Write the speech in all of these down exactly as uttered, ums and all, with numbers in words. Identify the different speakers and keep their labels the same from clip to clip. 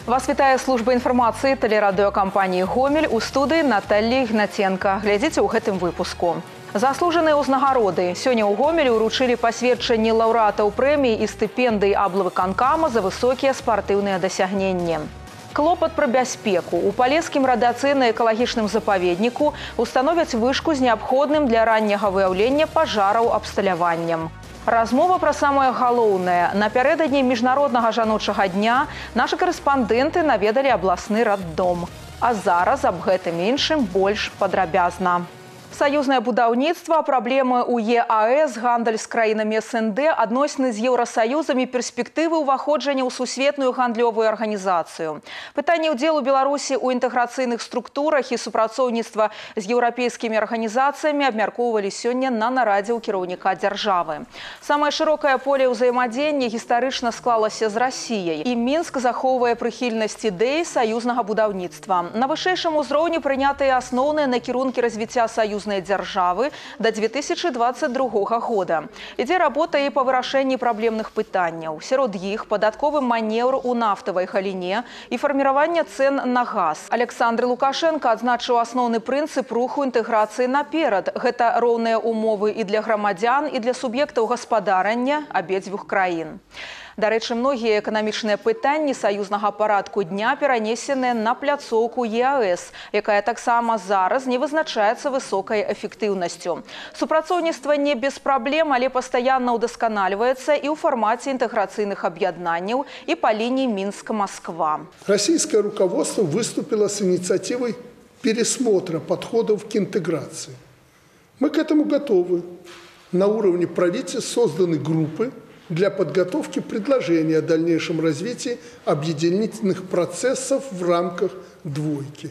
Speaker 1: Вас вітае служба інфармацыі тэлерадыёкампаніі «Гомель», у студыі Наталья Ігнаценка. Глядзіце ў гэтым выпуску. Заслужаныя ўзнагароды. Сёння ў Гомелі ўручылі пасведчанні лаўрэатаў прэміі і стыпендый аблвыканкама за высокія спартыўныя дасягненні. Клопат пра бяспеку. У Палескім радыацыйна-экалагічным запаведніку установяць вышку з неабходным для ранняга выяўлення пажараў абсталяваннем. Размова пра самае галоўнае. Напярэдадні міжнароднага жаночага дня нашы карэспандэнты наведалі абласны раддом. А зараз аб гэтым іншым больш падрабязна. Саюзнае будаўніцтва, праблемы ў е а эс, гандаль з краінамі эс эн дэ, адносіны з Еўрасаюзам і перспектывы ўваходжання ў сусветную гандлёвую арганізацыю. Пытанне ўдзелу Беларусі ў інтэграцыйных структурах і супрацоўніцтва з еўрапейскімі арганізацыямі абмяркоўвалі сёння на нарадзе ў кіраўніка дзяржавы. Самае шырокае поле ўзаемадзеяння гістарычна склалася з Расіяй, і Мінск захоўвае прыхільнасць ідэі саюзнага будаўніцтва. На вышэйшым узроўні прынятыя асноўныя накірункі развіцця саюзнага дзяржавы да дзве тысячы дваццаць другога года. Ідзе работа і па вырашэнні праблемных пытанняў. Сярод іх падатковы манеўр у нафтавай галіне і фарміраванне цэн на газ. Александр Лукашенко адзначыў асноўны прынцып руху інтэграцыі наперад. Гэта роўныя умовы і для грамадзян, і для суб'ектаў гаспадарання абедзвюх краін. Дарэчы, многія эканамічныя пытанні саюзнага парадку дня перанесены на пляцоўку е а эс, якая таксама зараз не вызначаецца высокай эфектыўнасцю. Супрацоўніцтва не без праблем, але пастаянна ўдасканальваецца і ў фармаце інтэграцыйных аб'яднанняў і па лініі Минск-Москва.
Speaker 2: Российское руководство выступило с инициативой пересмотра подходов к интеграции. Мы к этому готовы. На уровне правительства созданы группы для подготовки предложений о дальнейшем развитии объединительных процессов в рамках двойки.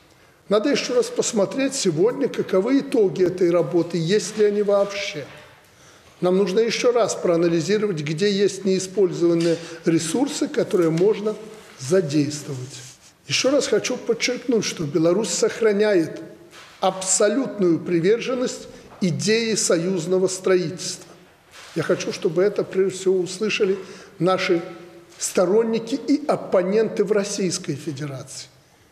Speaker 2: Надо еще раз посмотреть сегодня, каковы итоги этой работы, есть ли они вообще. Нам нужно еще раз проанализировать, где есть неиспользованные ресурсы, которые можно задействовать. Еще раз хочу подчеркнуть, что Беларусь сохраняет абсолютную приверженность идее союзного строительства. Я хочу, чтобы это, прежде всего, услышали наши сторонники и оппоненты в Российской Федерации.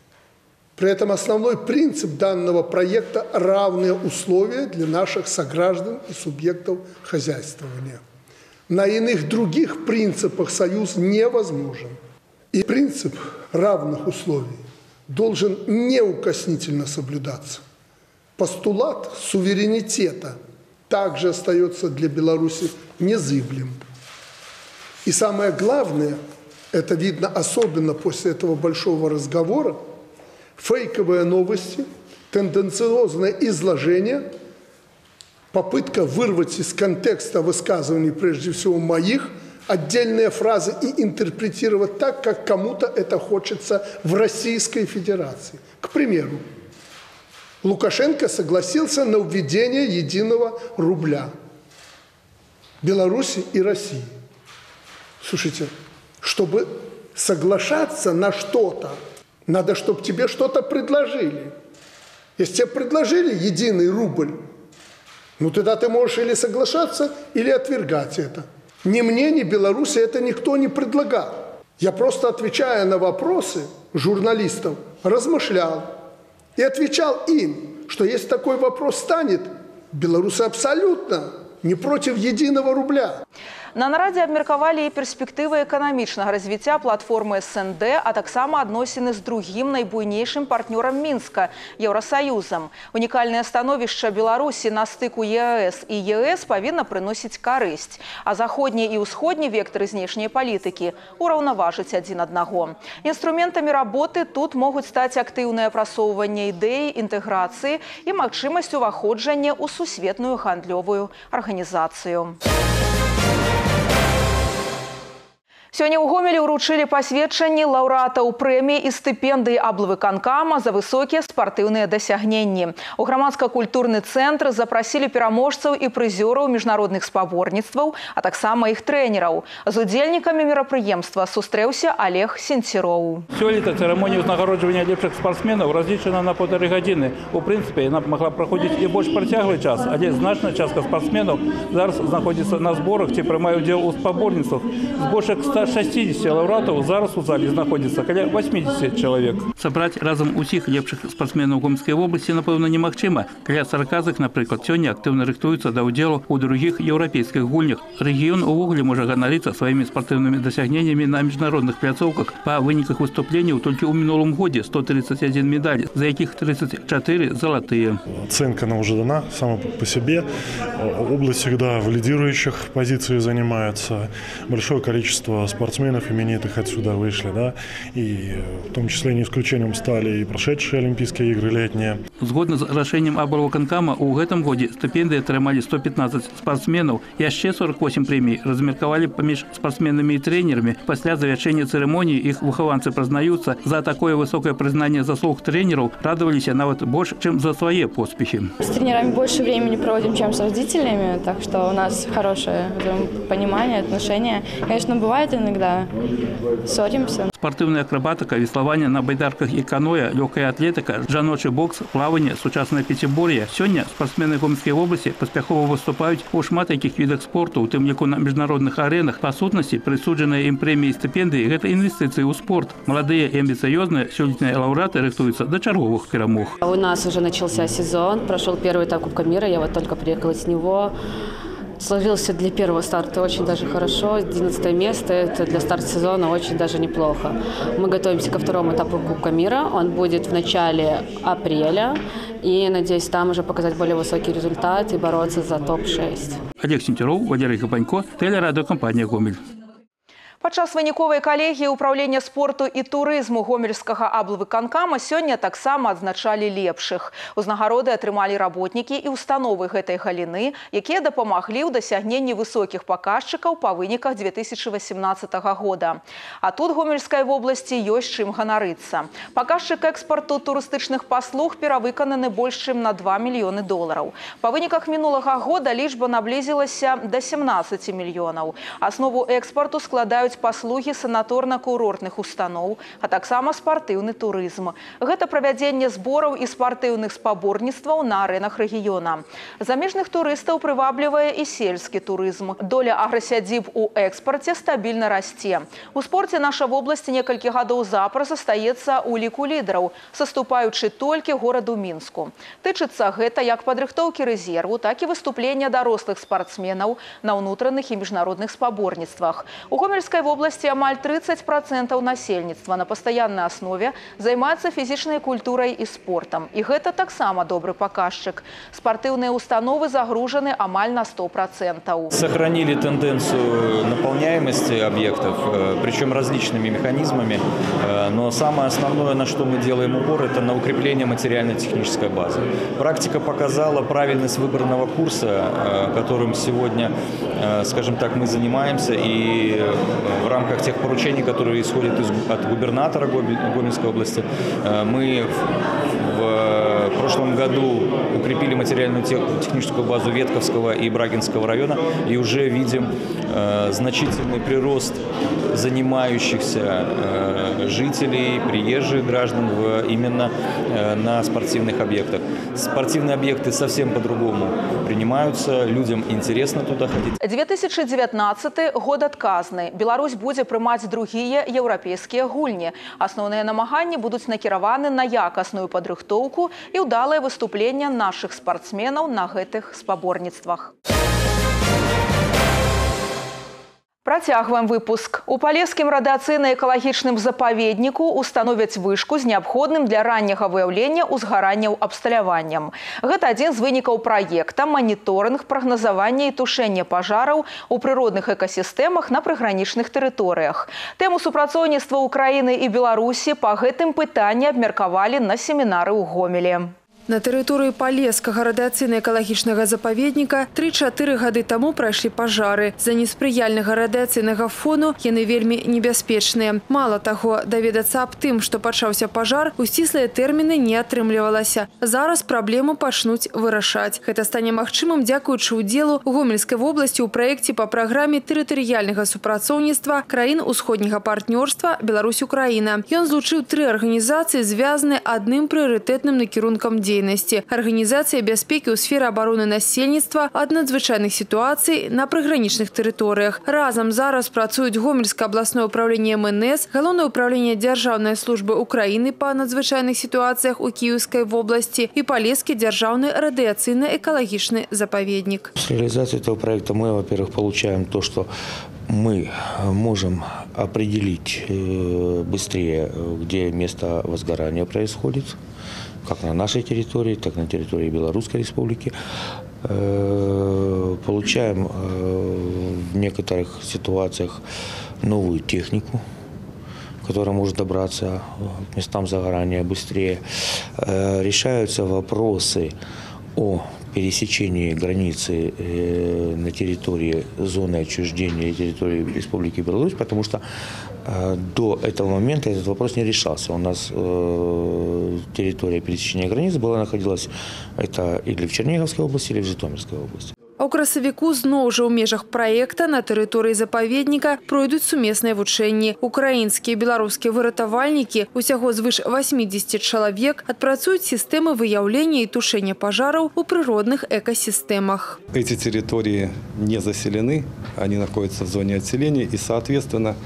Speaker 2: При этом основной принцип данного проекта – равные условия для наших сограждан и субъектов хозяйствования. На иных других принципах союз невозможен. И принцип равных условий должен неукоснительно соблюдаться. Постулат суверенитета также остается для Беларуси незыблем. И самое главное, это видно особенно после этого большого разговора, фейковые новости, тенденциозное изложение, попытка вырвать из контекста высказываний, прежде всего моих, отдельные фразы и интерпретировать так, как кому-то это хочется в Российской Федерации. К примеру, Лукашенко согласился на введение единого рубля Беларуси и России. Слушайте, чтобы соглашаться на что-то, надо, чтобы тебе что-то предложили. Если тебе предложили единый рубль, ну тогда ты можешь или соглашаться, или отвергать это. Ни мне, ни Беларуси это никто не предлагал. Я просто, отвечая на вопросы журналистов, размышлял. И отвечал им, что если такой вопрос станет, белорусы абсолютно не против единого рубля.
Speaker 1: На нарадзе абмеркавалі і перспектывы эканамічнага развіцця платформы эс эн дэ, а таксама адносіны з другім найбуйнейшым партнёрам Мінска – Еўрасаюзам. Унікальнае становішча Беларусі на стыку е а эс і е эс павінна прыносіць карысць, а заходні і ўсходні вектары знешняй палітыкі ураўнаважыць адзін аднаго. Інструментамі работы тут могуць стаць актыўнае прасоўванне ідэі, інтэграцыі і магчымасць уваходжання ў сусветную гандлёвую арганізацыю. Сёння ў Гомелі ўручылі пасведчанні лаўрэатаў прэміі і стыпендый аблвыканкама за высокія спартыўныя дасягненні. У грамадска-культурны цэнтр запрасілі пераможцаў і прызёраў міжнародных спаборніцтваў, а таксама іх трэнераў. З удзельнікамі мерапрыемства сустрэўся Олег Сенціроў.
Speaker 3: Сёлета цырымонія ўзнагароджвання лепшых спартсменаў разлічана на полторы гадзіны. У прынцыпе, яна магла праходзіць і больш працяглы час, але значная частка спартсменаў зараз знаходзіцца на зборах ці прымае ўдзел у спаборніцтвах. З больш як ста каля шестидесяти лаўрэатаў зараз у зале знаходзіцца каля восьмидесяти чалавек. Сабраць разам усіх лепшых спартсменаў Гомельскай вобласці, напэўна, немагчыма. Каля сорока з іх, напрыклад, сёння актыўна рыхтуюцца да ўдзелу ў другіх еўрапейскіх гульнях. Рэгіён увогуле можа ганарыцца сваімі спартыўнымі дасягненнямі на міжнародных пляцоўках. Па выніках выступленняў толькі ў мінулым годзе сто тридцать один медаль, за якіх тридцать четыре золотые.
Speaker 4: Оценка она уже дана сама по себе. Область всегда в лидирующих позициях занимается. Большое количество спортсменов именитых отсюда вышли, да, и в том числе не исключением стали и прошедшие Олимпийские игры летние.
Speaker 3: Згодна з рашэннем аблвыканкама, у гэтым годзе стыпендыі атрымалі сто пятнадцать спортсменаў, яшчэ сорок восемь прэмій размеркавалі паміж спортсменамі і трэнерамі. Пасля завяршэння цырымоніі іх выхаванцы прызнаюцца, за такое высокое прызнанне заслуг трэнераў радаваліся нават больш, чым за свае поспехи.
Speaker 5: С тренерами больше времени проводим, чем с родителями, так что у нас хорошее понимание, отношения. Конечно, бывает иногда, ссоримся.
Speaker 3: Спортивная акробатика, веслование на байдарках и каноэ, легкая атлетика, жаночий бокс, плавание, сучасное пятиборье. Сегодня спортсмены Гомельской области поспехово выступают у шмат яких видах спорту, у тым ліку на международных аренах. По сутности, присудженные им премии и стипендии – это инвестиции в спорт. Молодые и амбициозные сёлетние лауреаты рыхтуются до черговых перемог.
Speaker 6: У нас уже начался сезон, прошел первый этап Кубка мира, я вот только приехала с него. Сложился для первого старта очень даже хорошо. одиннадцатое место – это для старта сезона очень даже неплохо. Мы готовимся ко второму этапу Кубка мира. Он будет в начале апреля. И надеюсь, там уже показать более высокий результат и бороться за топ шесть.
Speaker 3: Олег Сентеров, Валерий Гапанько, телерадиокомпания «Гомель».
Speaker 1: Падчас выніковай калегіі ўправлення спорту і турызму гомельскага аблвыканкама сёння таксама адзначалі лепшых. Узнагароды атрымалі работнікі і установы гэтай галіны, якія дапамаглі ў дасягненні высокіх паказчыкаў па выніках две тысячи восемнадцатого года. А тут Гомельскай вобласці ёсць чым ганарыцца. Паказчык экспарту турыстычных паслуг перавыкананы больш чым на два мільёны долараў. Па выніках мінулага года лічба наблізілася да семнадцати мільёнаў. Аснову экспарту складаюць паслугі санаторна-курортных устаноў, а таксама спартыўны турызм. Гэта правядзенне збораў і спартыўных спаборніцтваў на арэнах рэгіёна. Замежных турыстаў прываблівае і сельскі турызм. Доля аграсядзіб у экспарце стабільна расце. У спорце наша вобласць некалькі гадоў запар застаецца ў ліку лідараў, саступаючы толькі гораду Мінску. Тычыцца гэта як падрыхтоўкі рэзерву, так і выступлення дарослых спартсменаў на ўнутраных і міжнародных спаборніцтвах. У Гомельскай в области амаль тридцать процентов насельніцтва на постоянной основе займаецца фізічнай культурай і спортом. І гэта таксама добры паказчык. Спартыўныя установы загружены амаль на сто процентов.
Speaker 7: Сохранили тенденцию наполняемости объектов, причем различными механизмами. Но самое основное, на что мы делаем упор, это на укрепление материально-технической базы. Практика показала правильность выбранного курса, которым сегодня, скажем так, мы занимаемся. И в рамках тех поручений, которые исходят из, от губернатора Гомельской области, мы в прошлом году укрепили материальную техническую базу Ветковского и Брагинского района и уже видим э, значительный прирост занимающихся э, жителей, приезжих граждан в, именно э, на спортивных объектах. Спортивные объекты совсем по-другому принимаются, людям интересно туда ходить.
Speaker 1: две тысячи девятнадцатый год адказны. Беларусь будзе прымаць другія еўрапейскія гульні. Асноўныя намаганні будуць накіраваны на якасную падрыхтоўку і ўдалае выступленне нашых спортсменаў на гэтых спаборніцтвах. Працягваем выпуск. У Палескім радыацыйна-экалагічным запаведніку установяць вышку з неабходным для ранняга выяўлення ўзгаранняў абсталяваннем. Гэта адзін з вынікаў праекта «Маніторынг, прагназавання і тушэння пажараў у прыродных экасістэмах на прыгранічных тэрыторыях». Тэму супрацоўніцтва Украіны і Беларусі па гэтым пытанні абмеркавалі на семінары ў Гомелі.
Speaker 8: На тэрыторыі Палескага радыацыйна-экалагічнага запаведніка тры-чатыры гады таму прайшлі пажары. З-за неспрыяльнага радыацыйнага фону яны вельмі небяспечныя. Мала таго, даведацца аб тым, што пачаўся пажар, у сціслыя тэрміны не атрымлівалася. Зараз праблему пачнуць вырашаць. Гэта стане магчымым дзякуючы ўдзелу ў Гомельскай вобласці ў праекце па праграме тэрытарыяльнага супрацоўніцтва краін усходняга партнёрства Беларусь-Украіна. Ён злучыў тры арганізацыі, звязаныя адным прыярытэтным накірункам дзейнасці. дзейнасці, арганізацыя бяспекі ў сферы абароны насельніцтва ад надзвычайных сітуацый на прыгранічных тэрыторыях. Разам зараз працуюць Гомельскае абласное управленне эм эн эс, Галоўнае управленне Дзяржаўнай службы Украіны па надзвычайных сітуацыях у Кіеўскай вобласці і Палескі дзяржаўны радыацыйна-экалагічны запаведнік.
Speaker 9: С реализацией этого проекта мы, во-первых, получаем то, что мы можем определить быстрее, где место возгорания происходит, как на нашей территории, так и на территории Белорусской Республики. Получаем в некоторых ситуациях новую технику, которая может добраться к местам загорания быстрее. Решаются вопросы о пересечении границы на территории зоны отчуждения и территории Республики Беларусь, потому что до этого момента этот вопрос не решался. У нас территория пересечения границы была находилась это или в Черниговской области, или в Житомирской области.
Speaker 8: А ў красавіку зноў жа ў межах праекта на тэрыторыі запаведніка пройдуць сумесныя вучэнні. Украінскія і беларускія выратавальнікі, усяго звыш восьмидесяти чалавек, адпрацуюць сістэмы выяўлення і тушэння пажараў у прыродных экасістэмах.
Speaker 10: Эти территории не заселены, они находятся в зоне отселения, и, соответственно,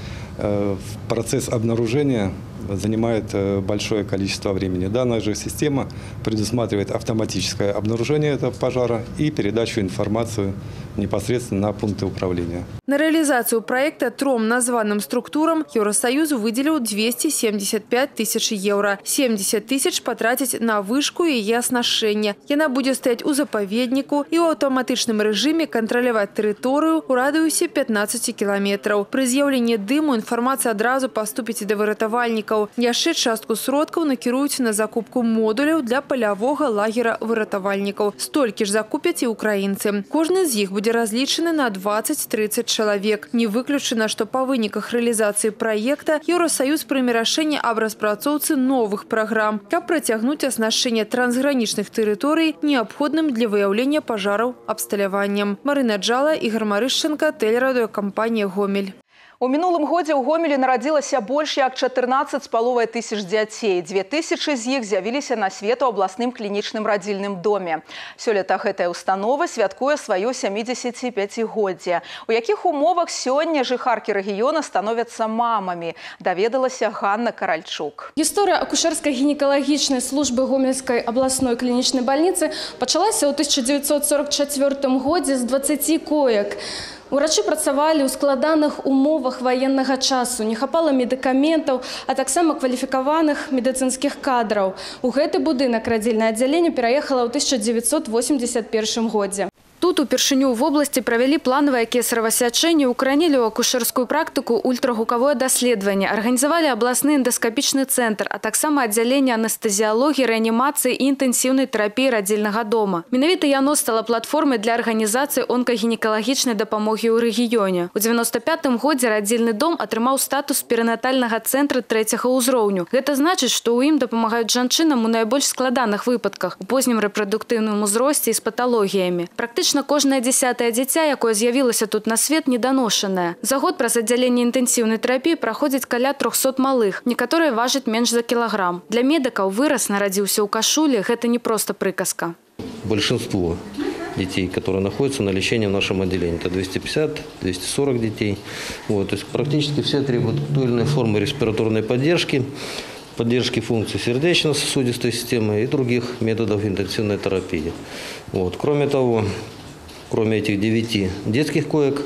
Speaker 10: процесс обнаружения занимает большое количество времени. Данная же система предусматривает автоматическое обнаружение этого пожара и передачу информации непосредственно на пункты управления.
Speaker 8: На реализацию проекта трем названным структурам Евросоюз выделил двести семьдесят пять тысяч евро. семьдесят тысяч потратить на вышку и ее оснащение. Яна будет стоять у запаведнику и в автоматичном режиме контролировать территорию в радиусе пятнадцати километров. При з'явленні дыму информация одразу поступит до выратавальников. Яшчэ частку сродкаў накіруюць на закупку модуляў для палявога лагера выратавальнікаў. Столькі ж закупяць і украінцы. Кожны з іх будзе разлічаны на двадцать-тридцать чалавек. Не выключана, што па выніках рэалізацыі праекта Еўрасаюз прыме рашэнне аб распрацоўцы новых праграм, каб працягнуць аснашчэнне трансгранічных тэрыторый неабходным для выяўлення пажараў абсталяваннем. Марына Джала, Ігор Марышченко, тэлерадыёкампанія «Гомель».
Speaker 1: У мінулым годзе ў Гомелі нарадзілася больш як чатырнаццаць з паловай тысяч дзяцей. Дзве тысячы з іх з'явіліся на свет у абласным клінічным радзільным доме. Сёлета гэтая установа святкуе сваё сямідзесяціпяцігоддзе. У якіх умовах сёння жыхаркі рэгіёна становяцца мамамі, даведалася Ганна Каральчук.
Speaker 11: Гісторыя акушэрска-гінекалагічнай службы Гомельскай абласной клінічнай бальніцы пачалася ў тысяча дзевяцьсот сорок чацвёртым годзе з дваццаці коек. Урачы працавалі ў складаных умовах ваеннага часу, не хапала медыкаментаў, а таксама кваліфікаваных медыцынскіх кадраў. У гэты будынак радзільнае аддзяленне пераехала ў тысяча дзевяцьсот восемьдесят першым годзе.
Speaker 12: Тут упершыню в области провели плановое кесарево сячэнне, укаранілі ў акушэрскую практыку ультрагукавое даследаванне, арганізавалі абласны эндоскапічны цэнтр, а таксама аддзяленне анестэзіялогіі, рэанімацыі і інтэнсіўнай тэрапіі радзільнага дома. Менавіта яно стала платформай для арганізацыі онкагінекалагічнай дапамогі ў рэгіёне. У девяносто пятым годзе радзільны дом атрымаў статус перинатальнага цэнтра трэцяга ўзроўню. Гэта значыць, што ў ім дапамагаюць жанчынам у найбольш складаных выпадках, у познім рэпрадуктыўным узросце і з паталогіямі. Практычна кожнае дзясятае дзіця, якое з'явілася тут на свет, недоношанае. За год праз аддзяленне інтэнсіўнай тэрапіі праходзіць каля трохсот малых, некаторыя важаць менш за кілаграм. Для медыкаў вырас нарадзіўся ў кашулі – гэта не просто прыказка.
Speaker 13: Большинство детей, которые находятся на лечении в нашем отделении, это двести пятьдесят — двести сорок детей. Вот, то есть практически все требуют той или иной формы респираторной поддержки, поддержки функций сердечно-сосудистой системы и других методов интенсивной терапии. Вот. Кроме того, кроме этих девяти детских коек,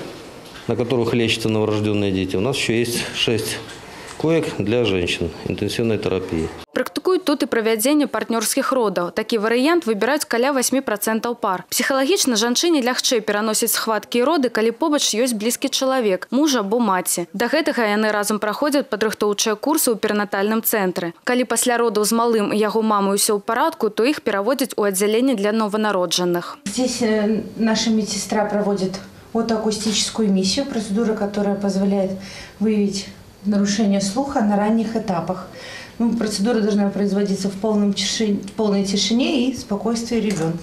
Speaker 13: на которых лечатся новорожденные дети, у нас еще есть шесть коек для женщин интенсивной терапии.
Speaker 12: Практыкуюць тут і правядзенне партнёрскіх родаў. Такі варыянт выбіраюць каля восьми процентаў пар. Псіхалагічна жанчыне лягчэй пераносіць схваткі і роды, калі побач ёсць блізкі чалавек, муж або маці. Да гэтага яны разам праходзяць падрыхтоўчыя курсы ў перинатальным цэнтры. Калі пасля родаў з малым і яго мамой усё ў парадку, то іх пераводзяць у аддзяленне для нованароджаных.
Speaker 14: Здесь наша медсестра проводит отоакустическую миссию, процедура, которая позволяет выявить нарушение слуха на ранних этапах. Ну, процедура должна производиться в, полном тишине, в полной тишине и спокойствии ребенка.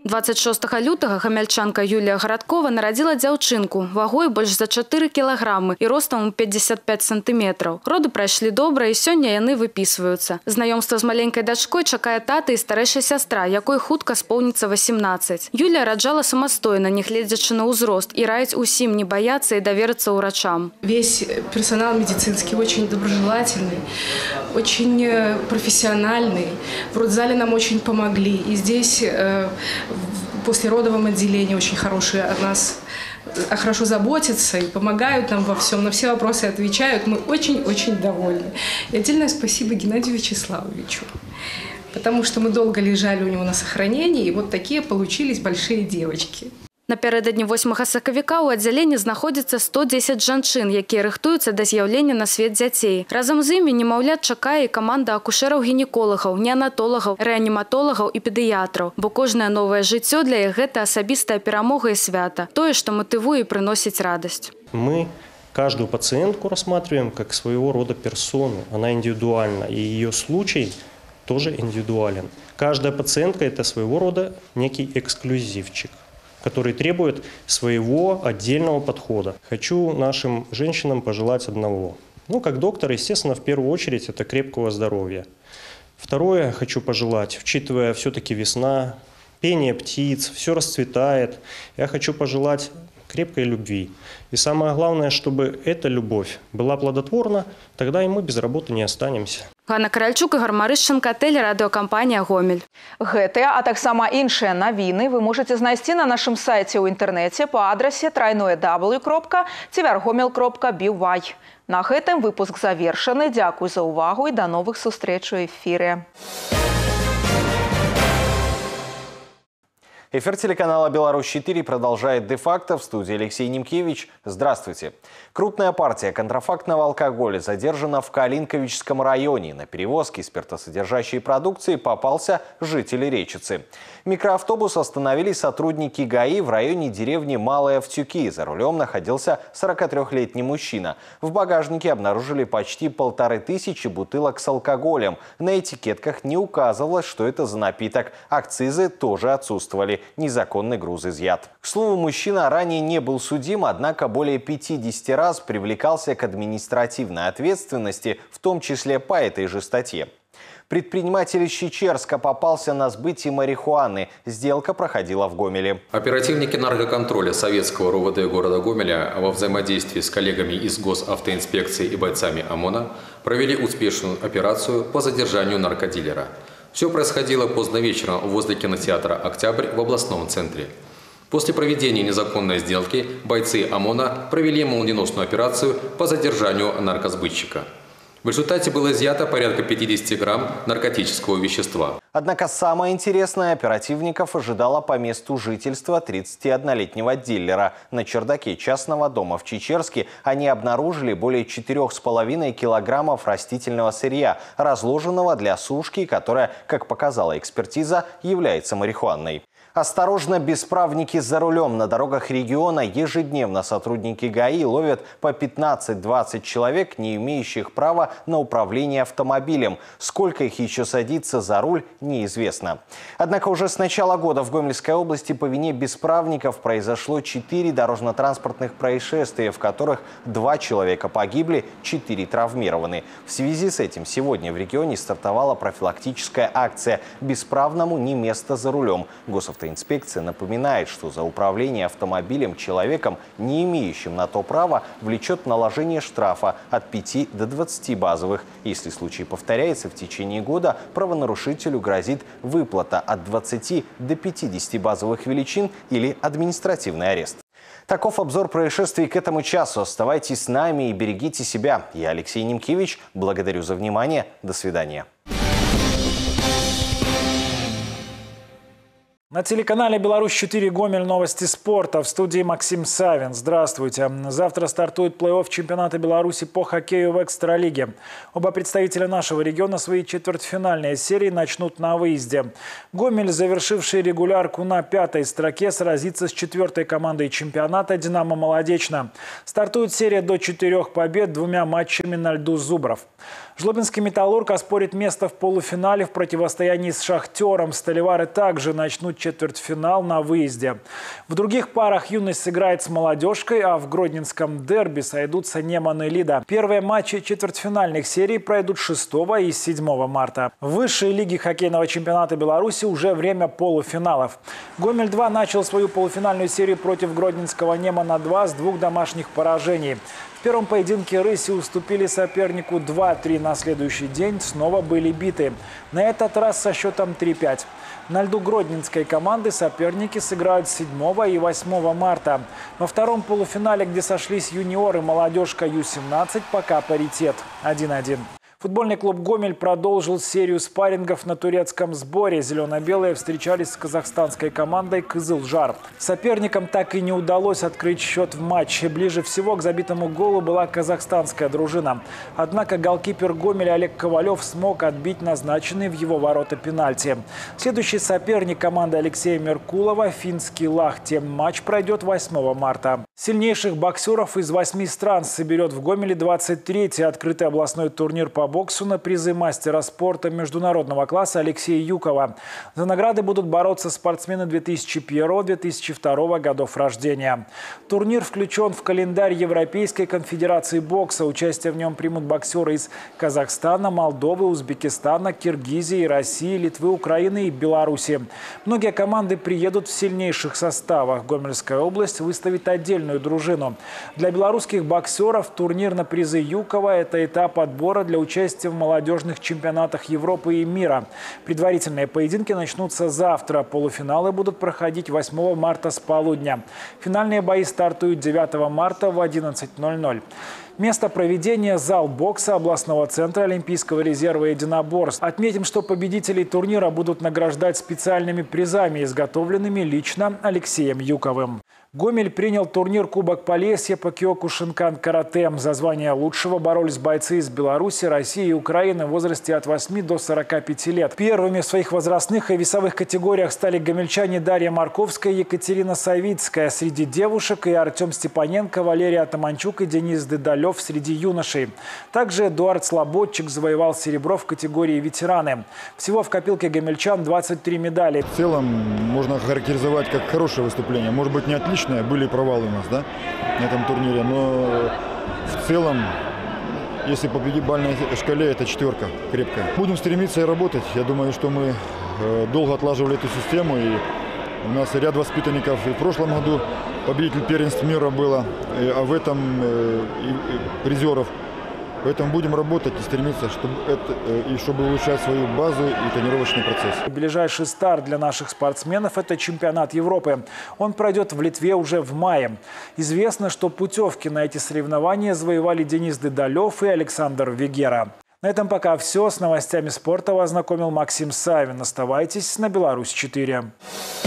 Speaker 12: двадцать шостага лютага гамяльчанка Юлія Гарадкова нарадзіла дзяўчынку вагой больш за чатыры кілаграмы і ростам у пятьдесят пять сантиметраў. Роды прайшлі добра і сёння яны выпісваюцца. Знаёмства з маленькай дачкой чакае тата і старэйшая сястра, якой хутка споўніцца восемнадцать. Юлія раджала самастойна, нягледзячы на ўзрост, і раіць усім не баяцца і даверыцца ўрачам.
Speaker 15: Весь персонал медицинский очень доброжелательный, очень профессиональный. В родзале нам очень помогли. И здесь э, в послеродовом отделении очень хорошие от нас, хорошо заботятся и помогают нам во всем, на все вопросы отвечают. Мы очень-очень довольны. И отдельное спасибо Геннадию Вячеславовичу, потому что мы долго лежали у него на сохранении, и вот такие получились большие девочки.
Speaker 12: Напярэдадні восьмага сакавіка ў аддзяленні знаходзіцца сто дзесяць жанчын, якія рыхтуюцца да з'яўлення на свет дзяцей. Разам з імі немаўлят чакае і каманда акушэраў-гінеколагаў, неанатолагаў, рэаніматолагаў і педыятраў. Бо кожнае новае жыццё для іх – гэта асабістая перамога і свята. Тое, што матывуе і прыносіць радасць.
Speaker 16: Мы каждую пациентку рассматриваем как своего рода персону. Она индивидуальна, и ее случай тоже индивидуален. Каждая пациентка – это своего рода некий эксклюзивчик, который требует своего отдельного подхода. Хочу нашим женщинам пожелать одного. Ну, как доктор, естественно, в первую очередь это крепкого здоровья. Второе хочу пожелать, учитывая все-таки весна, пение птиц, все расцветает, я хочу пожелать крепкой любви. И самое главное, чтобы эта любовь была плодотворна, тогда и мы без работы не останемся.
Speaker 12: Ганна Каральчук, Ігор Марышченко, тэлерадыёкампанія «Гомель».
Speaker 1: Гэтыя, а таксама іншыя навіны вы можете знайсці на нашым сайце ў інтэрнэце па адрасе трайное дабл ю кропка цівяргомель кропка би вай. На гэтым выпуск завершаны. Дзякуй за ўвагу і да новых сустрэч у эфіры.
Speaker 17: Эфир телеканала «Беларусь-четыре» продолжает де-факто. В студии Алексей Немкевич. Здравствуйте. Крупная партия контрафактного алкоголя задержана в Калинковичском районе. На перевозке спиртосодержащей продукции попался житель Речицы. Микроавтобус остановили сотрудники ГАИ в районе деревни Малые Втюки. За рулем находился сорокатрёхлетний мужчина. В багажнике обнаружили почти полторы тысячи бутылок с алкоголем. На этикетках не указывалось, что это за напиток. Акцизы тоже отсутствовали. Незаконный груз изъят. К слову, мужчина ранее не был судим, однако более пятидесяти раз привлекался к административной ответственности, в том числе по этой же статье. Предприниматель из Чечерска попался на сбытие марихуаны. Сделка проходила в Гомеле.
Speaker 18: Оперативники наркоконтроля Советского РОВД города Гомеля во взаимодействии с коллегами из госавтоинспекции и бойцами ОМОНа провели успешную операцию по задержанию наркодилера. Все происходило поздно вечером возле кинотеатра «Октябрь» в областном центре. После проведения незаконной сделки бойцы ОМОНа провели молниеносную операцию по задержанию наркосбытчика. В результате было изъято порядка пятидесяти грамм наркотического вещества.
Speaker 17: Однако самое интересное оперативников ожидало по месту жительства тридцатиоднолетнего дилера. На чердаке частного дома в Чечерске они обнаружили более четырёх с половиной килограммов растительного сырья, разложенного для сушки, которая, как показала экспертиза, является марихуаной. Осторожно, бесправники за рулем. На дорогах региона ежедневно сотрудники ГАИ ловят по пятнадцать-двадцать человек, не имеющих права на управление автомобилем. Сколько их еще садится за руль, неизвестно. Однако уже с начала года в Гомельской области по вине бесправников произошло четыре дорожно-транспортных происшествия, в которых два человека погибли, четыре травмированы. В связи с этим сегодня в регионе стартовала профилактическая акция «Бесправному не место за рулем». Госавтоинспекция напоминает, что за управление автомобилем человеком, не имеющим на то права, влечет наложение штрафа от пяти до двадцати базовых. Если случай повторяется в течение года, правонарушителю грозит выплата от двадцати до пятидесяти базовых величин или административный арест. Таков обзор происшествий к этому часу. Оставайтесь с нами и берегите себя. Я Алексей Немкевич. Благодарю за внимание. До свидания.
Speaker 19: На телеканале «Беларусь-четыре» Гомель, новости спорта. В студии Максим Савин. Здравствуйте. Завтра стартует плей-офф чемпионата Беларуси по хоккею в экстралиге. Оба представителя нашего региона свои четвертьфинальные серии начнут на выезде. Гомель, завершивший регулярку на пятой строке, сразится с четвертой командой чемпионата «Динамо Молодечно». Стартует серия до четырех побед двумя матчами на льду «Зубров». Жлобинский «Металлург» оспорит место в полуфинале в противостоянии с «Шахтером». Сталевары также начнут четвертьфинал на выезде. В других парах «Юность» сыграет с «Молодежкой», а в гродненском дерби сойдутся Неман и Лида. Первые матчи четвертьфинальных серий пройдут шестого и седьмого марта. В высшей лиге хоккейного чемпионата Беларуси уже время полуфиналов. Гомель-два начал свою полуфинальную серию против гродненского Немана-два с двух домашних поражений. В первом поединке рыси уступили сопернику два-три, на следующий день снова были биты. На этот раз со счетом три-пять. На льду гродненской команды соперники сыграют седьмого и восьмого марта. Во втором полуфинале, где сошлись юниоры, молодежка Ю семнадцать, пока паритет один-один. Футбольный клуб «Гомель» продолжил серию спаррингов на турецком сборе. Зелено-белые встречались с казахстанской командой «Кызылжар». Соперникам так и не удалось открыть счет в матче. Ближе всего к забитому голу была казахстанская дружина. Однако голкипер «Гомеля» Олег Ковалев смог отбить назначенный в его ворота пенальти. Следующий соперник команды Алексея Меркулова – финский «Лахти». Матч пройдет восьмого марта. Сильнейших боксеров из восьми стран соберет в Гомеле двадцать третий открытый областной турнир по боксу на призы мастера спорта международного класса Алексея Юкова. За награды будут бороться спортсмены две тысячи первого — две тысячи второго годов рождения. Турнир включен в календарь Европейской конфедерации бокса. Участие в нем примут боксеры из Казахстана, Молдовы, Узбекистана, Киргизии, России, Литвы, Украины и Беларуси. Многие команды приедут в сильнейших составах. Гомельская область выставит отдельную дружину. Для белорусских боксеров турнир на призы Юкова – это этап отбора для участия в молодежных чемпионатах Европы и мира. Предварительные поединки начнутся завтра. Полуфиналы будут проходить восьмого марта с полудня. Финальные бои стартуют девятого марта в одиннадцать ноль-ноль. Место проведения – зал бокса областного центра Олимпийского резерва единоборств. Отметим, что победителей турнира будут награждать специальными призами, изготовленными лично Алексеем Юковым. Гомель принял турнир Кубок Полесья по киокушинкан-карате. За звание лучшего боролись бойцы из Беларуси, России и Украины в возрасте от восьми до сорока пяти лет. Первыми в своих возрастных и весовых категориях стали гомельчане Дарья Марковская и Екатерина Савицкая. Среди девушек и Артем Степаненко, Валерия Атаманчук и Денис Дедалев среди юношей. Также Эдуард Слободчик завоевал серебро в категории ветераны. Всего в копилке гомельчан двадцать три медали.
Speaker 20: В целом можно характеризовать как хорошее выступление. Может быть, не отлично. Были провалы у нас, да, на этом турнире, но в целом, если по пятибалльной шкале, это четверка крепкая. Будем стремиться и работать. Я думаю, что мы долго отлаживали эту систему, и у нас ряд воспитанников и в прошлом году победитель первенств мира было, а в этом и призеров. Поэтому будем работать и стремиться, чтобы, это, и чтобы улучшать свою базу и тренировочный процесс.
Speaker 19: Ближайший старт для наших спортсменов – это чемпионат Европы. Он пройдет в Литве уже в мае. Известно, что путевки на эти соревнования завоевали Денис Дедалев и Александр Вегера. На этом пока все. С новостями спорта вас знакомил Максим Савин. Оставайтесь на Беларусь четыре.